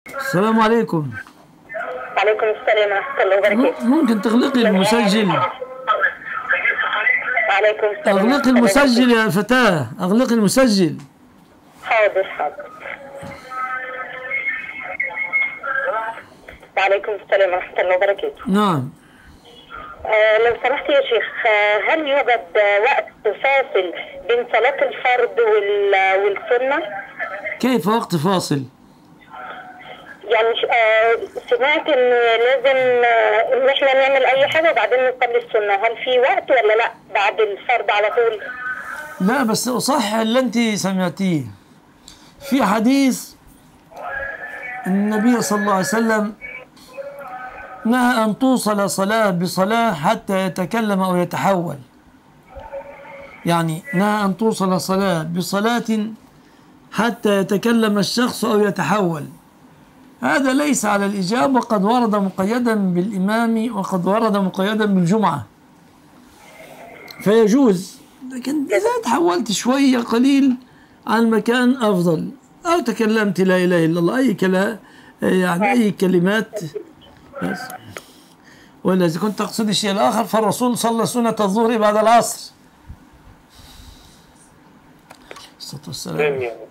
السلام عليكم. وعليكم السلام ورحمة الله وبركاته. ممكن تغلقي المسجل؟ وعليكم السلام ورحمة اغلقي الله المسجل وبركاته. يا فتاة، اغلقي المسجل. حاضر حاضر. وعليكم السلام ورحمة الله وبركاته. نعم. لو سمحت يا شيخ، هل يوجد وقت فاصل بين صلاة الفرض والسنة؟ كيف وقت فاصل؟ يعني سمعت ان لازم ان احنا نعمل اي حاجة وبعدين نصلي السنة، هل في وقت ولا لا بعد الفرض على طول؟ لا، بس أصح اللي أنت سمعتيه في حديث النبي صلى الله عليه وسلم نهى أن توصل صلاة بصلاة حتى يتكلم أو يتحول. يعني نهى أن توصل صلاة بصلاة حتى يتكلم الشخص أو يتحول. هذا ليس على الإجابة، وقد ورد مقيدا بالإمام وقد ورد مقيدا بالجمعة، فيجوز. لكن إذا تحولت شوية قليل عن مكان أفضل، أو تكلمت لا إله إلا الله أي كلام، يعني أي كلمات بس. ولا إذا كنت تقصد الشيء الآخر فالرسول صلى سنة الظهر بعد العصر. الصلاة والسلام.